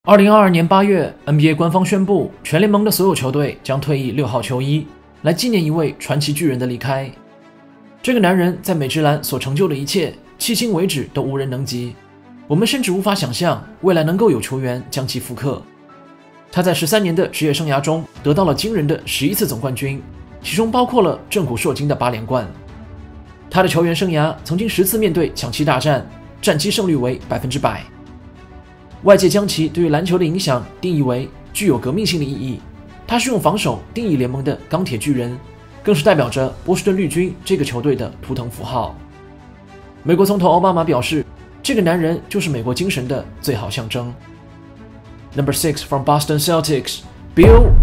2022年8月 ，NBA 官方宣布，全联盟的所有球队将退役6号球衣，来纪念一位传奇巨人的离开。这个男人在美职篮所成就的一切，迄今为止都无人能及。我们甚至无法想象未来能够有球员将其复刻。他在13年的职业生涯中得到了惊人的11次总冠军，其中包括了震古烁今的8连冠。他的球员生涯曾经10次面对抢七大战，战绩胜率为100%。外界将其对于篮球的影响定义为具有革命性的意义。他是用防守定义联盟的钢铁巨人，更是代表着波士顿绿军这个球队的图腾符号。美国总统奥巴马表示，这个男人就是美国精神的最好象征。Number 6 from Boston Celtics, Bill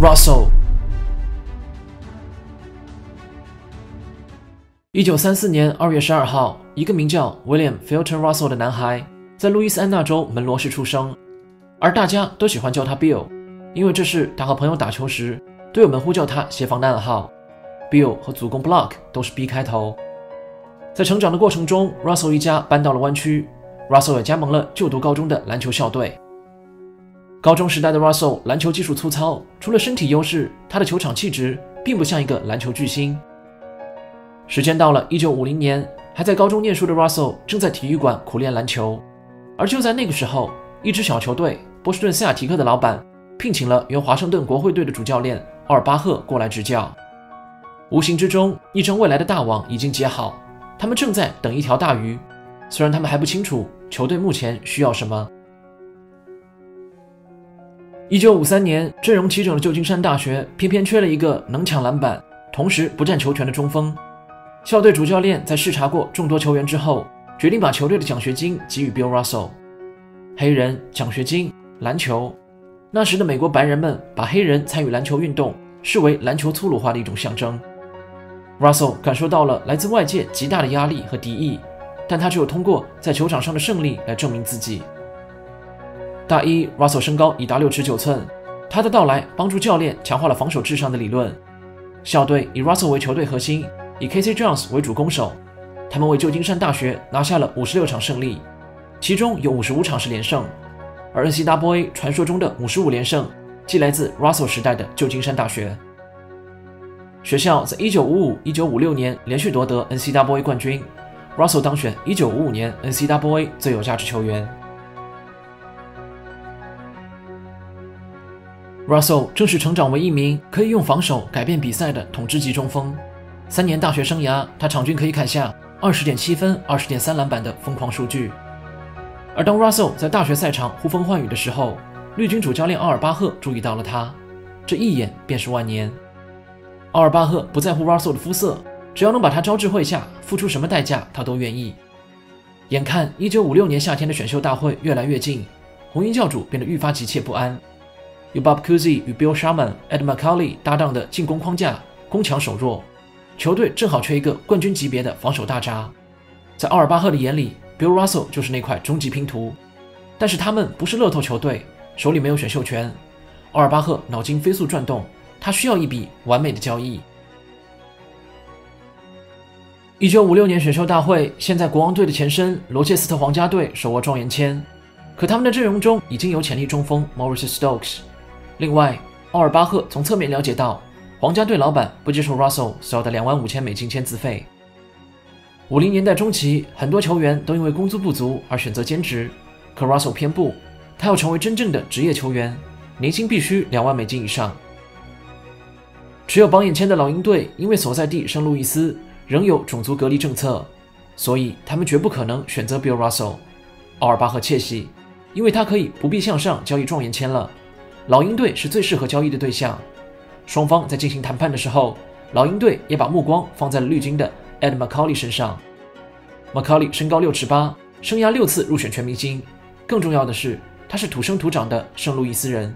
Russell。1934年2月12号，一个名叫 William Fulton Russell 的男孩在路易斯安那州门罗市出生，而大家都喜欢叫他 Bill， 因为这是他和朋友打球时队友们呼叫他协防的暗号。Bill 和主攻 Block 都是 B 开头。在成长的过程中 ，Russell 一家搬到了湾区 ，Russell 也加盟了就读高中的篮球校队。高中时代的 Russell 篮球技术粗糙，除了身体优势，他的球场气质并不像一个篮球巨星。时间到了1950年，还在高中念书的 Russell 正在体育馆苦练篮球。而就在那个时候，一支小球队波士顿塞尔提克的老板聘请了原华盛顿国会队的主教练奥尔巴赫过来执教。无形之中，一张未来的大网已经结好，他们正在等一条大鱼，虽然他们还不清楚球队目前需要什么。1953年，阵容齐整的旧金山大学偏偏缺了一个能抢篮板，同时不占球权的中锋。校队主教练在视察过众多球员之后，决定把球队的奖学金给予 Bill Russell。 黑人、奖学金、篮球，那时的美国白人们把黑人参与篮球运动视为篮球粗鲁化的一种象征。 Russell 感受到了来自外界极大的压力和敌意，但他只有通过在球场上的胜利来证明自己。大一 Russell 身高已达6尺9寸，他的到来帮助教练强化了防守至上的理论。校队以 Russell 为球队核心，以 K.C. Jones 为主攻手，他们为旧金山大学拿下了56场胜利，其中有55场是连胜，而 NCAA 传说中的55连胜既来自 Russell 时代的旧金山大学。学校在1955、1956年连续夺得 NCAA 冠军， Russell 当选1955年 NCAA 最有价值球员。Russell 正式成长为一名可以用防守改变比赛的统治级中锋。3年大学生涯，他场均可以砍下 20.7 分、20.3篮板的疯狂数据。而当 Russell 在大学赛场呼风唤雨的时候，绿军主教练奥尔巴赫注意到了他，这一眼便是万年。奥尔巴赫不在乎 Russell 的肤色，只要能把他招至麾下，付出什么代价他都愿意。眼看1956年夏天的选秀大会越来越近，红衣教主变得愈发急切不安。由 Bob Cousy 与 Bill Sharman、Ed McCauley 搭档的进攻框架攻强守弱，球队正好缺一个冠军级别的防守大闸。在奥尔巴赫的眼里， Bill Russell 就是那块终极拼图。但是他们不是乐透球队，手里没有选秀权。奥尔巴赫脑筋飞速转动，他需要一笔完美的交易。1956年选秀大会，现在国王队的前身罗切斯特皇家队手握状元签，可他们的阵容中已经有潜力中锋 Maurice Stokes。另外，奥尔巴赫从侧面了解到，皇家队老板不接受 Russell 所要的$25,000签字费。50年代中期，很多球员都因为工资不足而选择兼职，可 Russell 偏不，他要成为真正的职业球员，年薪必须$20,000以上。持有榜眼签的老鹰队因为所在地圣路易斯仍有种族隔离政策，所以他们绝不可能选择 Bill Russell。奥尔巴赫窃喜，因为他可以不必向上交易状元签了，老鹰队是最适合交易的对象。双方在进行谈判的时候，老鹰队也把目光放在了绿军的 Ed McCauley 身上。McCauley 身高6尺8，生涯6次入选全明星，更重要的是，他是土生土长的圣路易斯人。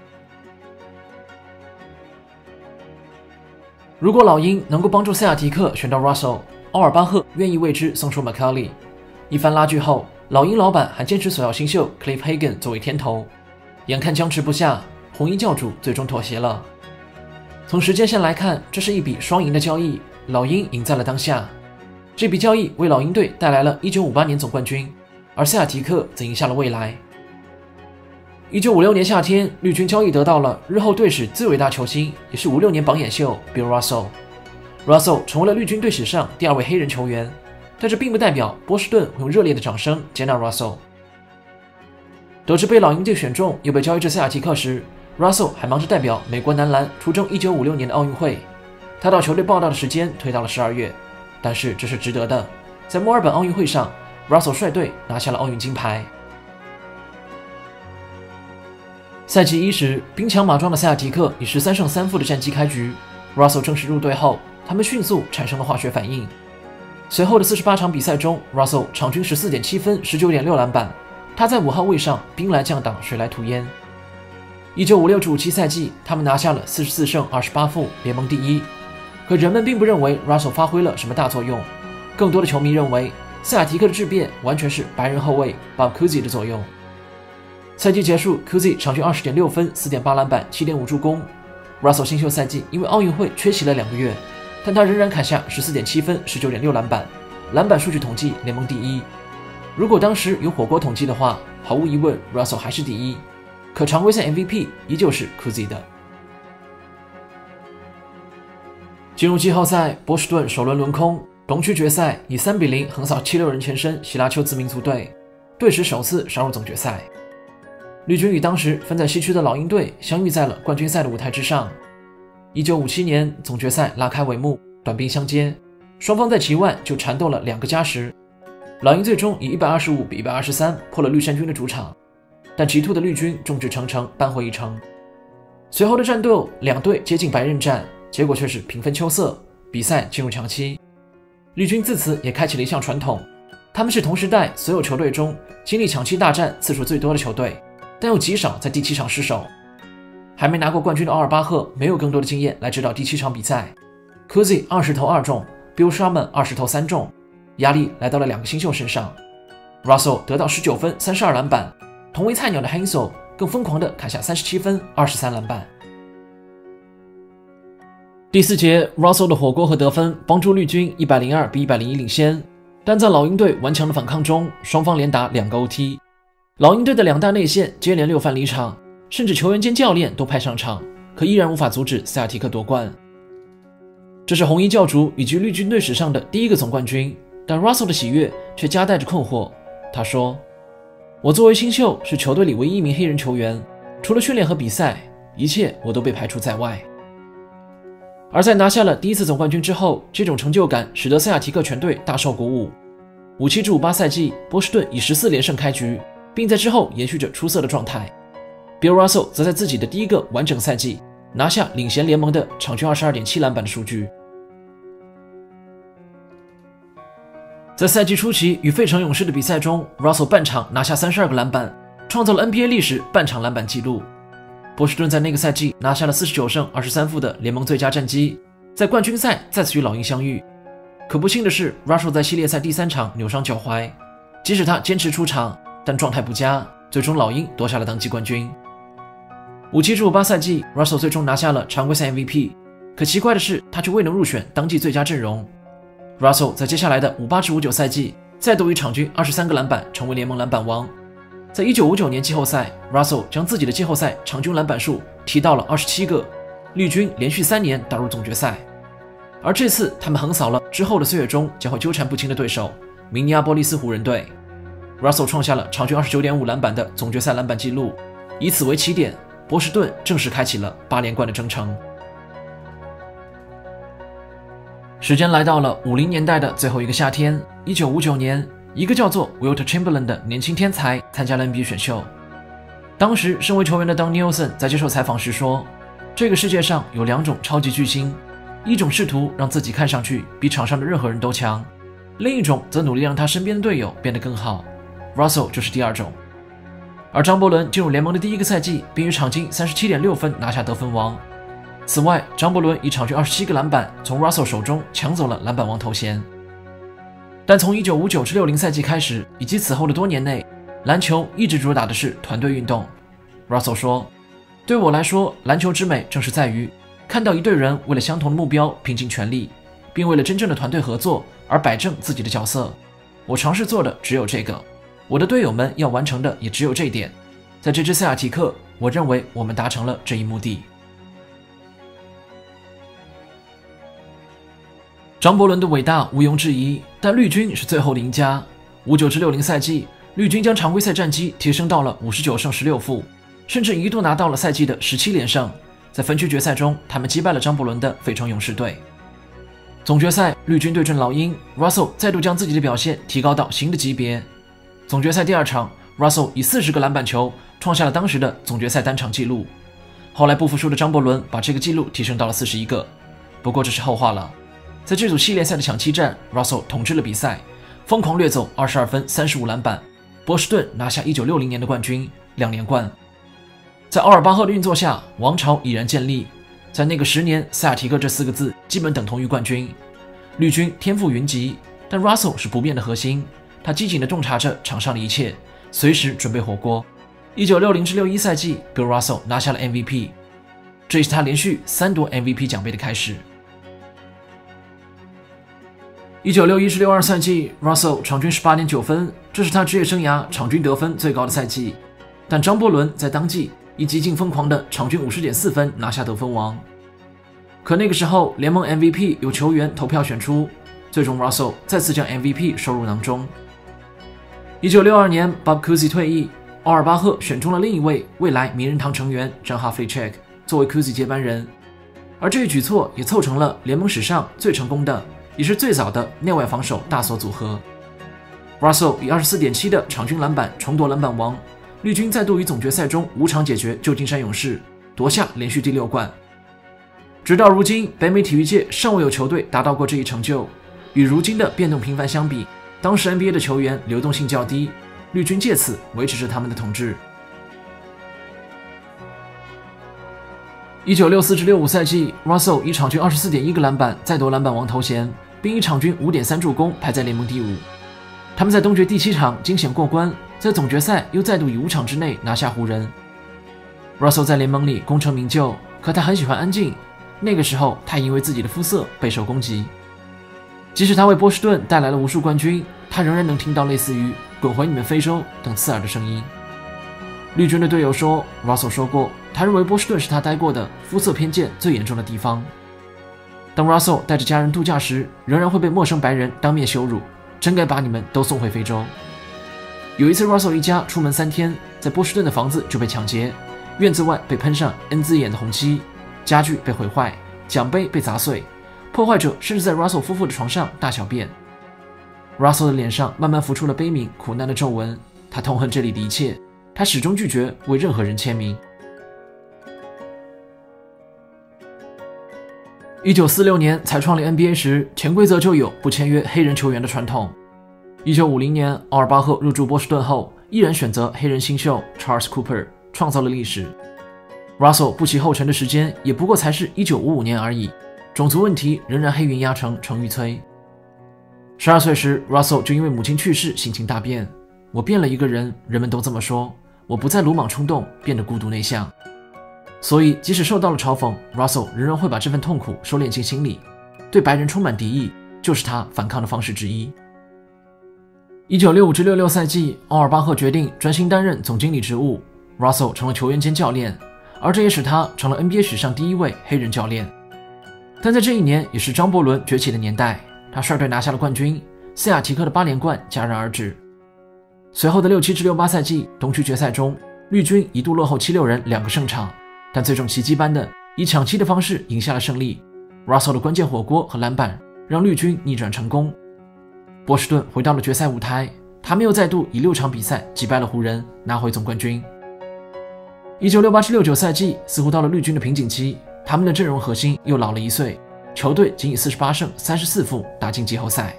如果老鹰能够帮助塞尔提克选到 Russell， 奥尔巴赫愿意为之送出 McCauley。一番拉锯后，老鹰老板还坚持索要新秀 Cliff Hagan 作为天头。眼看僵持不下，红衣教主最终妥协了。从时间线来看，这是一笔双赢的交易，老鹰赢在了当下。这笔交易为老鹰队带来了1958年总冠军，而塞尔提克则赢下了未来。 1956年夏天，绿军交易得到了日后队史最伟大球星，也是56年榜眼秀 Bill Russell。Russell 成为了绿军队史上第2位黑人球员，但这并不代表波士顿会用热烈的掌声接纳 Russell。得知被老鹰队选中，又被交易至塞尔提克时， Russell 还忙着代表美国男篮出征1956年的奥运会。他到球队报道的时间推到了12月，但是这是值得的。在墨尔本奥运会上， Russell 率队拿下了奥运金牌。赛季1时，兵强马壮的塞尔提克以13胜3负的战绩开局。Russell 正式入队后，他们迅速产生了化学反应。随后的48场比赛中， Russell 场均14.7分、19.6篮板。他在5号位上兵来将挡，水来土掩。1956-57赛季，他们拿下了44胜28负，联盟第1。可人们并不认为 Russell 发挥了什么大作用，更多的球迷认为塞尔提克的质变完全是白人后卫 Bob Cousy 的作用。赛季结束 ，Cousy 场均20.6分、4.8篮板、7.5助攻。Russell 新秀赛季因为奥运会缺席了2个月，但他仍然砍下14.7分、19.6篮板，篮板数据统计联盟第1。如果当时有火锅统计的话，毫无疑问 Russell 还是第1。可常规赛 MVP 依旧是 Cousy 的。进入季后赛，波士顿首轮轮空，东区决赛以3-0横扫76人前身希拉丘兹民族队，队史首次杀入总决赛。绿军与当时分在西区的老鹰队相遇在了冠军赛的舞台之上。1957年总决赛拉开帷幕，短兵相接，双方在其外就缠斗了2个加时。老鹰最终以125-123破了绿衫军的主场，但极兔的绿军众志成城扳回一城。随后的战斗，两队接近白刃战，结果却是平分秋色，比赛进入抢七。绿军自此也开启了一项传统，他们是同时代所有球队中经历抢七大战次数最多的球队，但又极少在第7场失手。还没拿过冠军的奥尔巴赫没有更多的经验来指导第7场比赛。Cousy 20投2中 ，Bill Sharman 20投3中，压力来到了2个新秀身上。Russell 得到19分、32篮板，同为菜鸟的 Hansel 更疯狂地砍下37分、23篮板。第4节 ，Russell 的火锅和得分帮助绿军102-101领先，但在老鹰队顽强的反抗中，双方连打2个 OT。老鹰队的2大内线接连6犯离场，甚至球员兼教练都派上场，可依然无法阻止塞尔提克夺冠。这是红衣教主以及绿军队史上的第1个总冠军，但 Russell 的喜悦却夹带着困惑。他说：“我作为新秀，是球队里唯一一名黑人球员，除了训练和比赛，一切我都被排除在外。”而在拿下了第1次总冠军之后，这种成就感使得塞尔提克全队大受鼓舞。57-58赛季，波士顿以14连胜开局，并在之后延续着出色的状态。Bill Russell 则在自己的第1个完整赛季拿下领衔联盟的场均22.7篮板的数据。在赛季初期与费城勇士的比赛中， Russell 半场拿下32个篮板，创造了 NBA 历史半场篮板纪录。波士顿在那个赛季拿下了49胜23负的联盟最佳战绩，在冠军赛再次与老鹰相遇。可不幸的是 ，Russell 在系列赛第3场扭伤脚踝，即使他坚持出场，但状态不佳，最终老鹰夺下了当季冠军。57-58赛季 ，Russell 最终拿下了常规赛 MVP， 可奇怪的是，他却未能入选当季最佳阵容。Russell 在接下来的58-59赛季再度以场均23个篮板成为联盟篮板王。在1959年季后赛 ，Russell 将自己的季后赛场均篮板数提到了27个，绿军连续3年打入总决赛。而这次他们横扫了之后的岁月中将会纠缠不清的对手明尼阿波利斯湖人队。Russell 创下了场均29.5篮板的总决赛篮板纪录，以此为起点，波士顿正式开启了8连冠的征程。时间来到了50年代的最后一个夏天，1959年，一个叫做 Wilt Chamberlain 的年轻天才参加了 NBA 选秀。当时身为球员的 Don Nelson 在接受采访时说，这个世界上有2种超级巨星，一种试图让自己看上去比场上的任何人都强，另一种则努力让他身边的队友变得更好。Russell 就是第2种。而张伯伦进入联盟的第1个赛季便以场均37.6分拿下得分王。此外，张伯伦以场均27个篮板从 Russell 手中抢走了篮板王头衔。但从1959-60赛季开始，以及此后的多年内，篮球一直主打的是团队运动。Russell 说：“对我来说，篮球之美正是在于看到一队人为了相同的目标拼尽全力，并为了真正的团队合作而摆正自己的角色。我尝试做的只有这个，我的队友们要完成的也只有这一点。 在这支塞尔提克，我认为我们达成了这一目的。张伯伦的伟大毋庸置疑，但绿军是最后的赢家。59-60赛季，绿军将常规赛战绩提升到了59胜16负，甚至一度拿到了赛季的17连胜。在分区决赛中，他们击败了张伯伦的费城勇士队。总决赛，绿军对阵老鹰 ，Russell 再度将自己的表现提高到新的级别。总决赛第2场 ，Russell 以40个篮板球创下了当时的总决赛单场纪录。后来不服输的张伯伦把这个纪录提升到了41个，不过这是后话了。在这组系列赛的抢七战 ，Russell 统治了比赛，疯狂掠走22分、35篮板，波士顿拿下1960年的冠军，2连冠。在奥尔巴赫的运作下，王朝已然建立。在那个10年，塞尔提克这4个字基本等同于冠军。绿军天赋云集，但 Russell 是不变的核心，他机警地洞察着场上的一切，随时准备火锅。1960-61赛季 ，Bill Russell 拿下了 MVP， 这也是他连续3夺 MVP 奖杯的开始。1961-62赛季 ，Russell 场均18.9分，这是他职业生涯场均得分最高的赛季。但张伯伦在当季以极尽疯狂的场均50.4分拿下得分王。可那个时候，联盟 MVP 由球员投票选出，最终 Russell 再次将 MVP 收入囊中。1962年 ，Bob Cousy 退役，奥尔巴赫选中了另一位未来名人堂成员 John Havlicek 作为 Cousy 接班人，而这一举措也凑成了联盟史上最成功的，也是最早的内外防守大锁组合。Russell 以24.7的场均篮板重夺篮板王，绿军再度于总决赛中5场解决旧金山勇士，夺下连续第6冠。直到如今，北美体育界尚未有球队达到过这一成就。与如今的变动频繁相比，当时 NBA 的球员流动性较低，绿军借此维持着他们的统治。1964-65赛季 ，Russell 以场均24.1个篮板再夺篮板王头衔，并以场均5.3助攻排在联盟第5。他们在东决第7场惊险过关，在总决赛又再度以5场之内拿下湖人。Russell 在联盟里功成名就，可他很喜欢安静。那个时候，他因为自己的肤色备受攻击。即使他为波士顿带来了无数冠军，他仍然能听到类似于“滚回你们非洲”等刺耳的声音。绿军的队友说 ，Russell 说过，他认为波士顿是他待过的肤色偏见最严重的地方。当 Russell 带着家人度假时，仍然会被陌生白人当面羞辱，真该把你们都送回非洲。有一次 ，Russell 一家出门3天，在波士顿的房子就被抢劫，院子外被喷上 N 字眼的红漆，家具被毁坏，奖杯被砸碎，破坏者甚至在 Russell 夫妇的床上大小便。Russell 的脸上慢慢浮出了悲悯苦难的皱纹，他痛恨这里的一切，他始终拒绝为任何人签名。1946年才创立 NBA 时，潜规则就有不签约黑人球员的传统。1950年，奥尔巴赫入驻波士顿后，依然选择黑人新秀 Charles Cooper， 创造了历史。Russell 步其后尘的时间也不过才是1955年而已，种族问题仍然黑云压城，城欲摧。12岁时 ，Russell 就因为母亲去世，心情大变。我变了一个人，人们都这么说。我不再鲁莽冲动，变得孤独内向。所以，即使受到了嘲讽 ，Russell 仍然会把这份痛苦收敛进心里。对白人充满敌意，就是他反抗的方式之一。1965-66赛季，奥尔巴赫决定专心担任总经理职务 ，Russell 成了球员兼教练，而这也使他成了 NBA 史上第一位黑人教练。但在这一年，也是张伯伦崛起的年代，他率队拿下了冠军，塞尔提克的8连冠戛然而止。随后的67-68赛季东区决赛中，绿军一度落后76人2个胜场，但最终奇迹般的以抢七的方式赢下了胜利。Russell 的关键火锅和篮板让绿军逆转成功。波士顿回到了决赛舞台，他们又再度以6场比赛击败了湖人，拿回总冠军。1968-69赛季似乎到了绿军的瓶颈期，他们的阵容核心又老了1岁，球队仅以48胜34负打进季后赛。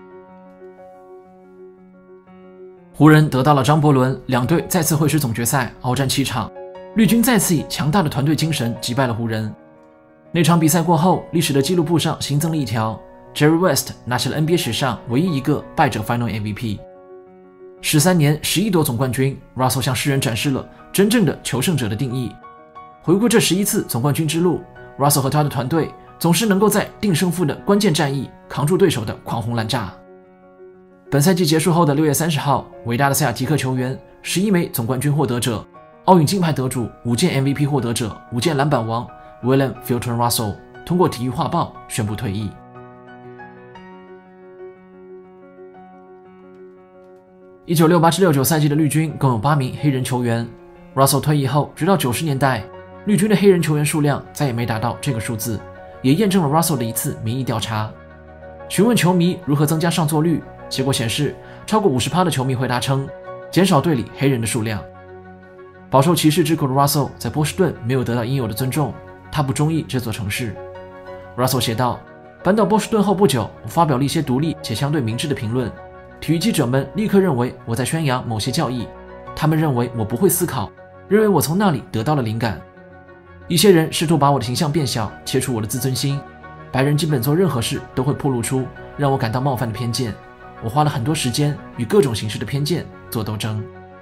湖人得到了张伯伦，两队再次会师总决赛，鏖战7场。绿军再次以强大的团队精神击败了湖人。那场比赛过后，历史的记录簿上新增了一条 ，Jerry West 拿下了 NBA 史上唯一一个败者 Final MVP。13年11夺总冠军 ，Russell 向世人展示了真正的求胜者的定义。回顾这11次总冠军之路 ，Russell 和他的团队总是能够在定胜负的关键战役扛住对手的狂轰滥炸。本赛季结束后的6月30号，伟大的塞尔提克球员11枚总冠军获得者奥运金牌得主、5届 MVP 获得者、5届篮板王 William Fulton Russell 通过体育画报宣布退役。1968-69赛季的绿军共有8名黑人球员。Russell 退役后，直到90年代，绿军的黑人球员数量再也没达到这个数字，也验证了 Russell 的一次民意调查。询问球迷如何增加上座率，结果显示，超过 50% 的球迷回答称，减少队里黑人的数量。饱受歧视之苦的 Russell 在波士顿没有得到应有的尊重，他不中意这座城市。Russell 写道：“搬到波士顿后不久，我发表了一些独立且相对明智的评论。体育记者们立刻认为我在宣扬某些教义，他们认为我不会思考，认为我从那里得到了灵感。一些人试图把我的形象变小，切除我的自尊心。白人基本做任何事都会暴露出让我感到冒犯的偏见。我花了很多时间与各种形式的偏见做斗争。”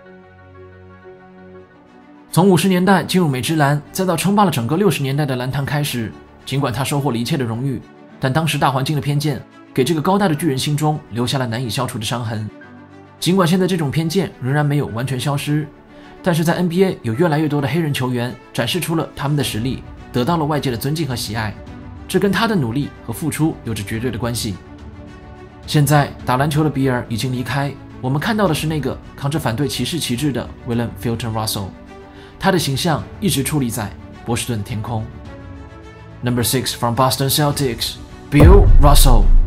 从50年代进入美职篮，再到称霸了整个60年代的篮坛开始，尽管他收获了一切的荣誉，但当时大环境的偏见给这个高大的巨人心中留下了难以消除的伤痕。尽管现在这种偏见仍然没有完全消失，但是在 NBA 有越来越多的黑人球员展示出了他们的实力，得到了外界的尊敬和喜爱，这跟他的努力和付出有着绝对的关系。现在打篮球的比尔已经离开，我们看到的是那个扛着反对歧视旗帜的 William Fulton Russell， 他的形象一直矗立在波士顿天空。Number 6 from Boston Celtics, Bill Russell.